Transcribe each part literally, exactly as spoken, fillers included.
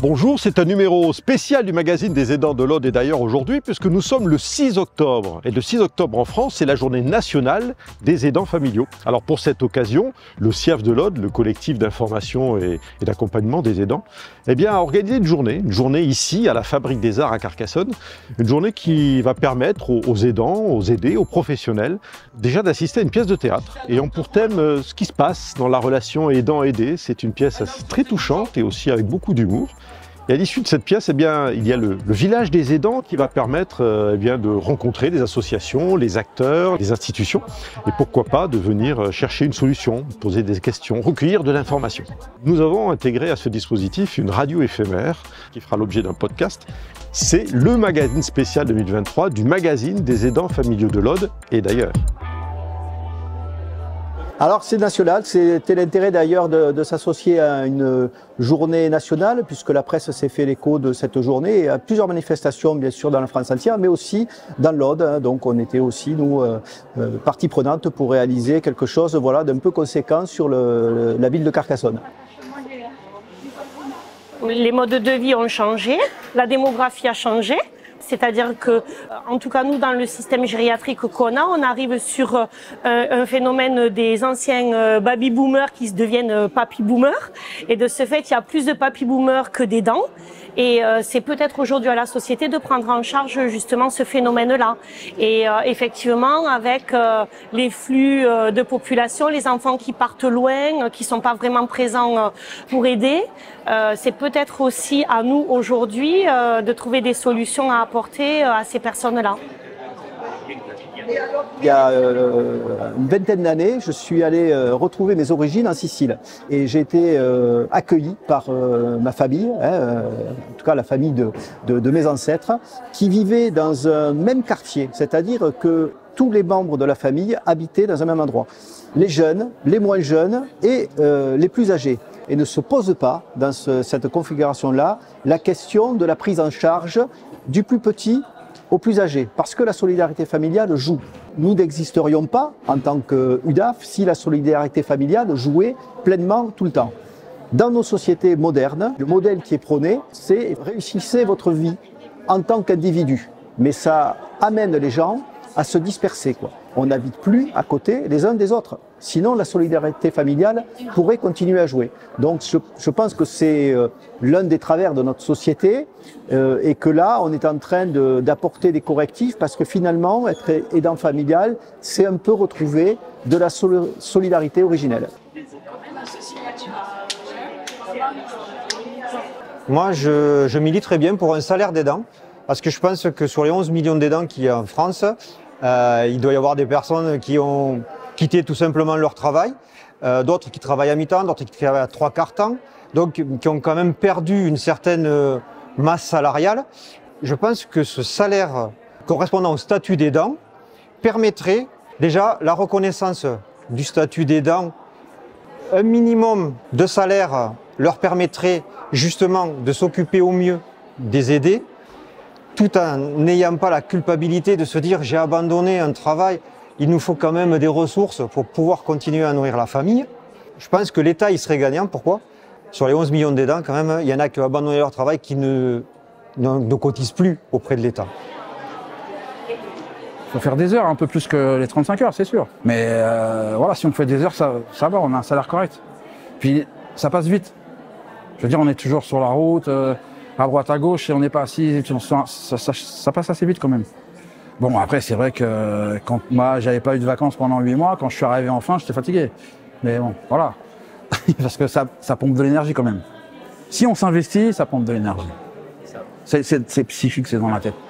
Bonjour, c'est un numéro spécial du magazine des aidants de l'Aude et d'ailleurs aujourd'hui puisque nous sommes le six octobre. Et le six octobre en France, c'est la journée nationale des aidants familiaux. Alors pour cette occasion, le C I A F de l'Aude, le collectif d'information et, et d'accompagnement des aidants, eh bien, a organisé une journée, une journée ici à la Fabrique des Arts à Carcassonne, une journée qui va permettre aux, aux aidants, aux aidés, aux professionnels, déjà d'assister à une pièce de théâtre. Et ont pour thème euh, ce qui se passe dans la relation aidant-aidé. C'est une pièce très touchante et aussi avec beaucoup d'humour. Et à l'issue de cette pièce, eh bien, il y a le, le village des aidants qui va permettre euh, eh bien, de rencontrer les associations, les acteurs, les institutions et pourquoi pas de venir chercher une solution, poser des questions, recueillir de l'information. Nous avons intégré à ce dispositif une radio éphémère qui fera l'objet d'un podcast. C'est le magazine spécial deux mille vingt-trois du magazine des aidants familiaux de l'Aude et d'ailleurs. Alors c'est national, c'était l'intérêt d'ailleurs de, de s'associer à une journée nationale puisque la presse s'est fait l'écho de cette journée et à plusieurs manifestations bien sûr dans la France entière mais aussi dans l'Aude. Donc on était aussi nous euh, euh, partie prenante pour réaliser quelque chose voilà, d'un peu conséquent sur le, la ville de Carcassonne. Les modes de vie ont changé, la démographie a changé. C'est-à-dire que, en tout cas nous, dans le système gériatrique qu'on a, on arrive sur euh, un phénomène des anciens euh, baby-boomers qui se deviennent euh, papy-boomers. Et de ce fait, il y a plus de papy-boomers que d'aidants. Et euh, c'est peut-être aujourd'hui à la société de prendre en charge justement ce phénomène-là. Et euh, effectivement, avec euh, les flux euh, de population, les enfants qui partent loin, euh, qui sont pas vraiment présents euh, pour aider, euh, c'est peut-être aussi à nous aujourd'hui euh, de trouver des solutions à apporter euh, à ces personnes-là. Il y a euh, une vingtaine d'années, je suis allé euh, retrouver mes origines en Sicile et j'ai été euh, accueilli par euh, ma famille, hein, euh, en tout cas la famille de, de, de mes ancêtres, qui vivaient dans un même quartier, c'est-à-dire que tous les membres de la famille habitaient dans un même endroit. Les jeunes, les moins jeunes et euh, les plus âgés. Et ne se pose pas dans ce, cette configuration-là la question de la prise en charge du plus petit aux plus âgés, parce que la solidarité familiale joue. Nous n'existerions pas en tant que U D A F si la solidarité familiale jouait pleinement tout le temps. Dans nos sociétés modernes, le modèle qui est prôné, c'est réussissez votre vie en tant qu'individu. Mais ça amène les gens à se disperser, quoi. On n'habite plus à côté les uns des autres. Sinon, la solidarité familiale pourrait continuer à jouer. Donc, je, je pense que c'est euh, l'un des travers de notre société euh, et que là, on est en train de, d'apporter des correctifs parce que finalement, être aidant familial, c'est un peu retrouver de la sol- solidarité originelle. Moi, je, je milite très bien pour un salaire d'aidant parce que je pense que sur les onze millions d'aidants qu'il y a en France, Euh, il doit y avoir des personnes qui ont quitté tout simplement leur travail, euh, d'autres qui travaillent à mi-temps, d'autres qui travaillent à trois quarts temps, donc qui ont quand même perdu une certaine masse salariale. Je pense que ce salaire correspondant au statut d'aidant permettrait déjà la reconnaissance du statut d'aidant. Un minimum de salaire leur permettrait justement de s'occuper au mieux des aidés, tout en n'ayant pas la culpabilité de se dire j'ai abandonné un travail, il nous faut quand même des ressources pour pouvoir continuer à nourrir la famille. Je pense que l'État il serait gagnant. Pourquoi ? Sur les onze millions d'aidants, quand même, il y en a qui ont abandonné leur travail qui ne, ne, ne cotisent plus auprès de l'État. Il faut faire des heures, un peu plus que les trente-cinq heures, c'est sûr. Mais euh, voilà, si on fait des heures, ça, ça va, on a un salaire correct. Puis ça passe vite. Je veux dire, on est toujours sur la route, euh, à droite, à gauche, et on n'est pas assis, ça, ça, ça, ça passe assez vite quand même. Bon, après, c'est vrai que quand moi, j'avais pas eu de vacances pendant huit mois, quand je suis arrivé enfin, j'étais fatigué. Mais bon, voilà. Parce que ça, ça pompe de l'énergie quand même. Si on s'investit, ça pompe de l'énergie. C'est, c'est, c'est psychique, c'est dans la tête.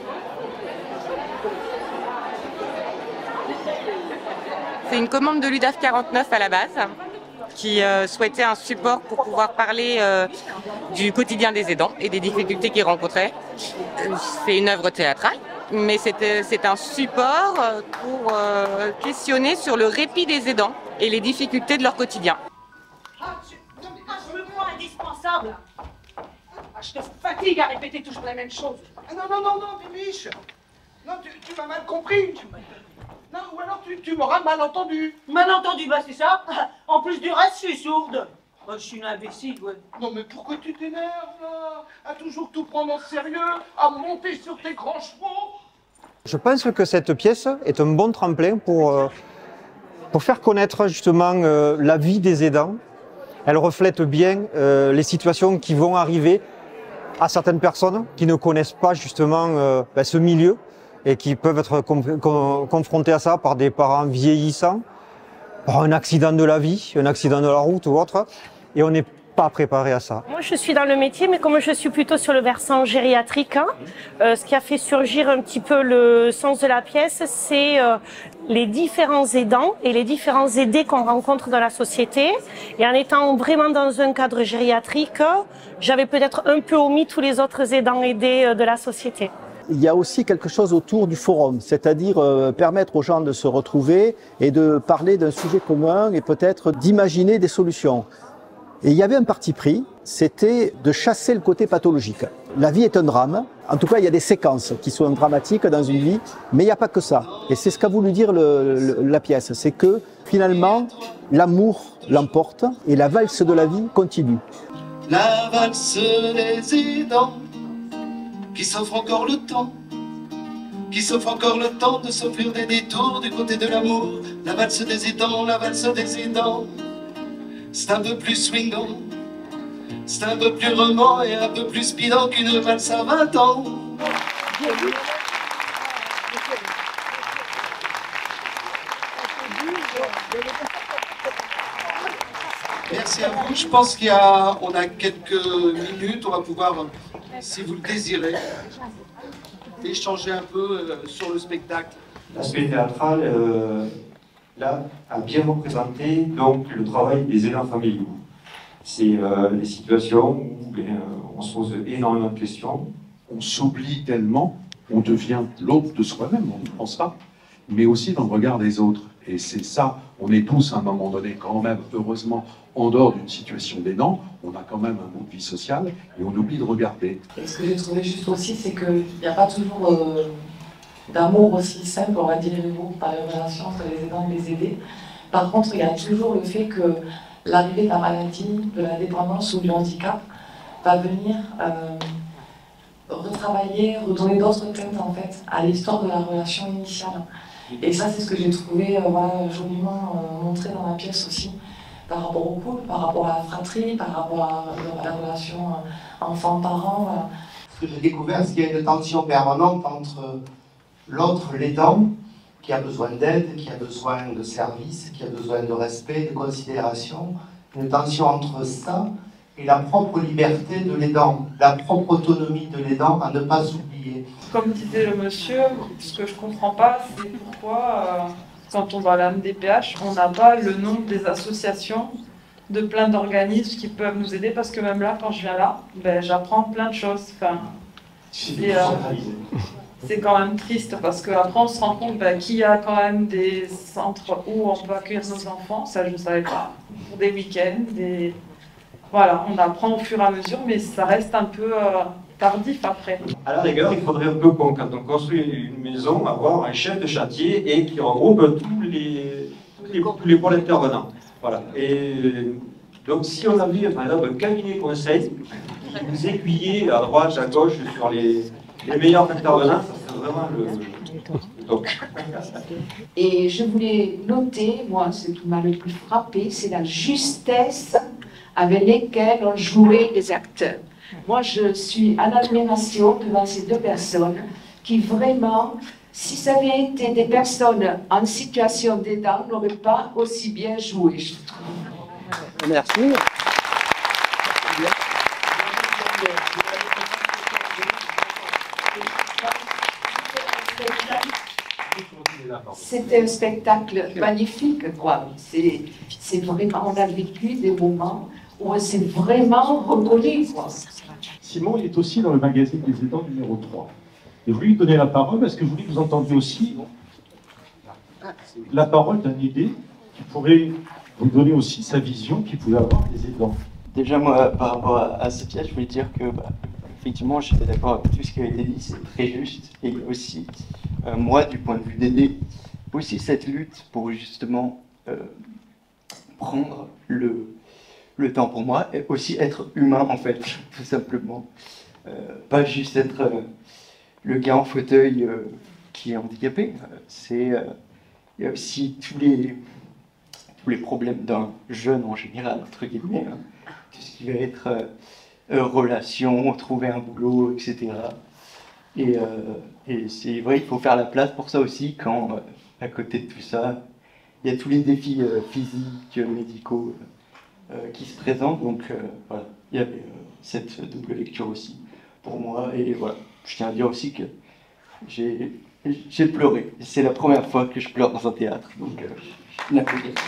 C'est une commande de l'U D A F quarante-neuf à la base, qui euh, souhaitait un support pour pouvoir parler euh, du quotidien des aidants et des difficultés qu'ils rencontraient. C'est une œuvre théâtrale, mais c'est, c'est un support pour euh, questionner sur le répit des aidants et les difficultés de leur quotidien. Ah, je, non, mais, ah, je me crois indispensable. Ah, je te fatigue à répéter toujours la même chose. Ah, non, non, non, non, Bibiche. Non, tu, tu m'as mal compris. Tu m'as... Non, ou alors tu, tu m'auras mal entendu. Mal entendu, bah c'est ça. En plus du reste, je suis sourde. Oh, je suis une imbécile, ouais. Non, mais pourquoi tu t'énerves, là? À toujours tout prendre en sérieux, à monter sur tes grands chevaux? Je pense que cette pièce est un bon tremplin pour, euh, pour faire connaître justement euh, la vie des aidants. Elle reflète bien euh, les situations qui vont arriver à certaines personnes qui ne connaissent pas justement euh, ben, ce milieu et qui peuvent être com com confrontés à ça par des parents vieillissants, par un accident de la vie, un accident de la route ou autre, et on n'est pas préparé à ça. Moi je suis dans le métier, mais comme je suis plutôt sur le versant gériatrique, hein, euh, ce qui a fait surgir un petit peu le sens de la pièce, c'est euh, les différents aidants et les différents aidés qu'on rencontre dans la société. Et en étant vraiment dans un cadre gériatrique, j'avais peut-être un peu omis tous les autres aidants aidés de la société. Il y a aussi quelque chose autour du forum, c'est-à-dire euh, permettre aux gens de se retrouver et de parler d'un sujet commun et peut-être d'imaginer des solutions. Et il y avait un parti pris, c'était de chasser le côté pathologique. La vie est un drame, en tout cas il y a des séquences qui sont dramatiques dans une vie, mais il n'y a pas que ça. Et c'est ce qu'a voulu dire le, le, la pièce, c'est que finalement l'amour l'emporte et la valse de la vie continue. La valse des aidants qui s'offre encore le temps, qui s'offre encore le temps de s'offrir des détours du côté de l'amour. La valse des aidants, la valse des aidants, c'est un peu plus swingant, c'est un peu plus roman et un peu plus speedant qu'une valse à vingt ans. Merci à vous. Je pense qu'il y a, on a quelques minutes, on va pouvoir, si vous le désirez, échanger un peu euh, sur le spectacle. L'aspect théâtral, euh, là, a bien représenté donc le travail des aidants familiaux. C'est euh, les situations où ben, euh, on se pose énormément de questions. On s'oublie tellement, on devient l'autre de soi-même, on ne pense pas, mais aussi dans le regard des autres. Et c'est ça, on est tous à un moment donné quand même, heureusement, en dehors d'une situation d'aidant, on a quand même un bout de vie sociale et on oublie de regarder. Et ce que j'ai trouvé juste aussi, c'est qu'il n'y a pas toujours euh, d'amour aussi simple, on va dire, par les relations entre les aidants et les aidés. Par contre, il y a toujours le fait que l'arrivée de la maladie, de la dépendance ou du handicap va venir euh, retravailler, redonner d'autres teintes en fait à l'histoire de la relation initiale. Et ça, c'est ce que j'ai trouvé euh, voilà, joliment euh, montré dans la pièce aussi, par rapport au couple, par rapport à la fratrie, par rapport à, à la relation euh, enfant-parent. Voilà. Ce que j'ai découvert, c'est qu'il y a une tension permanente entre l'autre, l'aidant, qui a besoin d'aide, qui a besoin de service, qui a besoin de respect, de considération, une tension entre ça et la propre liberté de l'aidant, la propre autonomie de l'aidant à ne pas oublier. Comme disait le monsieur, ce que je ne comprends pas, c'est pourquoi, euh, quand on va à la M D P H, on n'a pas le nom des associations, de plein d'organismes qui peuvent nous aider, parce que même là, quand je viens là, ben, j'apprends plein de choses. Enfin, et, euh, c'est quand même triste, parce qu'après on se rend compte ben, qu'il y a quand même des centres où on peut accueillir nos enfants, ça je ne savais pas, pour des week-ends, des... Voilà, on apprend au fur et à mesure, mais ça reste un peu euh, tardif après. À la rigueur, il faudrait un peu, quand on construit une maison, avoir un chef de chantier et qui regroupe tous les, tous les, tous les pôles intervenants. Voilà. Et donc, si on avait, par exemple, un cabinet conseil qui nous aiguillait à droite, à gauche sur les, les meilleurs intervenants, ça serait vraiment le, le top. Et je voulais noter, moi, ce qui m'a le plus frappé, c'est la justesse avec lesquels ont joué les acteurs. Moi, je suis en admiration devant ces deux personnes qui vraiment, si ça avait été des personnes en situation d'aidant, n'auraient pas aussi bien joué, je trouve. Merci. C'était un spectacle magnifique, quoi. C'est vraiment, on a vécu des moments où on s'est vraiment reconnu, quoi. Simon, il est aussi dans le magazine des aidants numéro trois. Et je voulais lui donner la parole parce que je voulais que vous entendiez aussi la parole d'un aidé qui pourrait vous donner aussi sa vision qu'il pouvait avoir des aidants. Déjà, moi, par rapport à, à cette pièce, je voulais dire que, bah, effectivement, j'étais d'accord avec tout ce qui a été dit, c'est très juste. Et aussi, euh, moi, du point de vue d'aider, aussi cette lutte pour justement euh, prendre le, le temps pour moi est aussi être humain, en fait, tout simplement. Euh, pas juste être euh, le gars en fauteuil euh, qui est handicapé. C'est, euh, il y a aussi tous les, tous les problèmes d'un jeune en général, entre guillemets. Hein. Tout ce qui va être euh, euh, relation, trouver un boulot, et cetera. Et, euh, et c'est vrai, il faut faire la place pour ça aussi quand, euh, à côté de tout ça, il y a tous les défis euh, physiques, médicaux euh, qui se présentent. Donc euh, voilà, il y avait euh, cette double lecture aussi pour moi. Et voilà, je tiens à dire aussi que j'ai, j'ai pleuré. C'est la première fois que je pleure dans un théâtre. Donc, euh,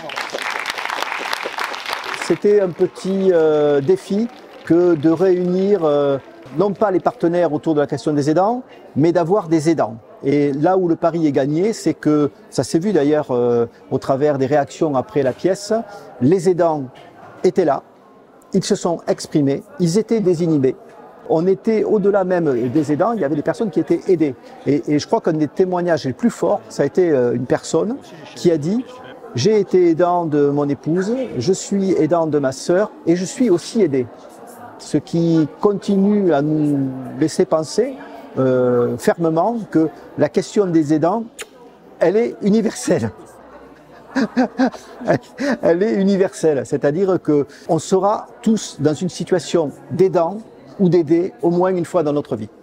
c'était un petit euh, défi que de réunir euh, non pas les partenaires autour de la question des aidants, mais d'avoir des aidants. Et là où le pari est gagné, c'est que, ça s'est vu d'ailleurs euh, au travers des réactions après la pièce, les aidants étaient là, ils se sont exprimés, ils étaient désinhibés. On était au-delà même des aidants, il y avait des personnes qui étaient aidées. Et, et je crois qu'un des témoignages les plus forts, ça a été une personne qui a dit « J'ai été aidant de mon épouse, je suis aidant de ma sœur et je suis aussi aidé ». Ce qui continue à nous laisser penser euh, fermement que la question des aidants, elle est universelle. Elle est universelle, c'est-à-dire qu'on sera tous dans une situation d'aidant ou d'aider au moins une fois dans notre vie.